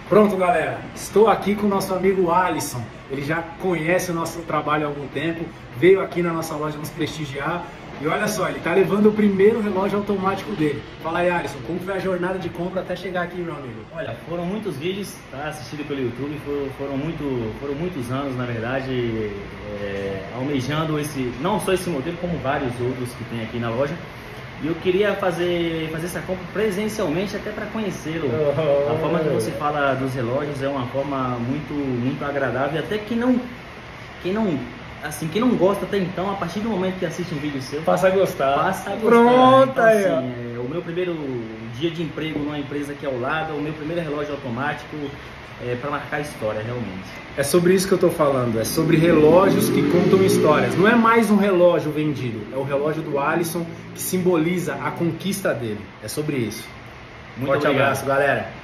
Pronto, galera, estou aqui com o nosso amigo Alisson. Ele já conhece o nosso trabalho há algum tempo, veio aqui na nossa loja nos prestigiar. E olha só, ele está levando o primeiro relógio automático dele. Fala aí, Alisson, como foi a jornada de compra até chegar aqui, meu amigo? Olha, foram muitos vídeos, tá, assistidos pelo YouTube, foram muitos anos, na verdade, almejando não só esse modelo, como vários outros que tem aqui na loja. E eu queria fazer essa compra presencialmente, até para conhecê-lo. A forma que você fala dos relógios é uma forma muito agradável, e até quem não gosta até então, a partir do momento que assiste um vídeo seu, Passa a gostar. Passa a gostar. Pronto, então, aí, assim, o meu primeiro dia de emprego numa empresa aqui ao lado, o meu primeiro relógio automático, para marcar história, realmente. É sobre isso que eu estou falando, é sobre relógios que contam histórias. Não é mais um relógio vendido, é o relógio do Alisson que simboliza a conquista dele. É sobre isso. Muito Forte obrigado. abraço, galera.